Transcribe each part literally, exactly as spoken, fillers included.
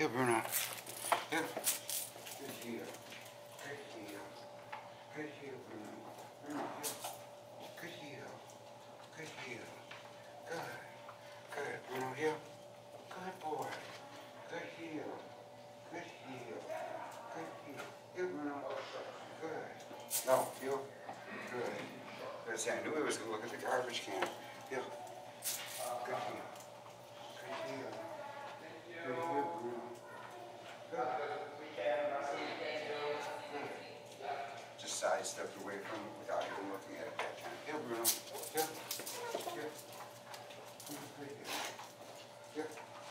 Here, Bruno. Here. Good heel. Good heel. Good heel, Bruno. Bruno, here. Good heel. Good heel. Good. Good. Bruno, here. Good boy. Good heel. Good heel. Good heel. Here, Bruno. Good. No, heel. Good. Good. See, I knew he was going to look at the garbage can. Heel. Good heel. Good heel. Good heel, Bruno. Just sidestepped away from it without even looking at it that time. Here, Bruno. Here. Here. Here. Here.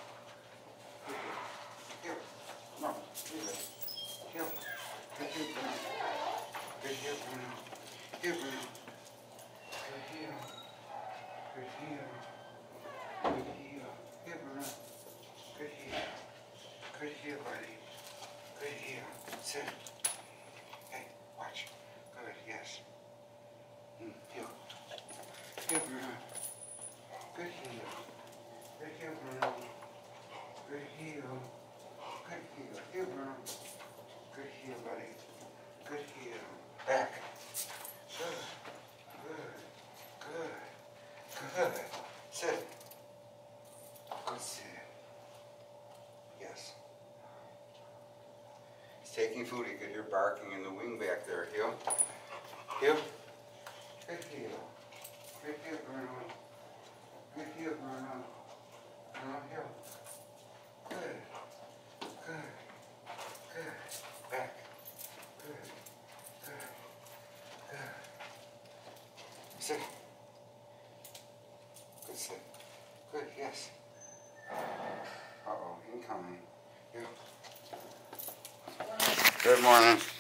Here. No. Here. Here. Good here, Bruno. Good here, Bruno. Here, Bruno. Good here. Good here. Good here. Here, Bruno. Good here. Good here, buddy. Good here. Sit. Hey, watch. Good, yes. Mm, here. Here, Bruno. Good heel. Good heel, Bruno. Good heel. Good heel. Here, Bruno. Good heel, buddy. Good heel. Back. Good. Good. Good. Good. Sit. Good sit. Yes. He's taking food. You could hear barking in the wing back there. Heel. Heel. Good heel. Good heel, Bruno. Good heel, Bruno. Bruno, heel. Good. Good. Good. Back. Good. Good. Good. Sit. Good sit. Good, yes. Uh-oh, incoming. Yeah. Good morning.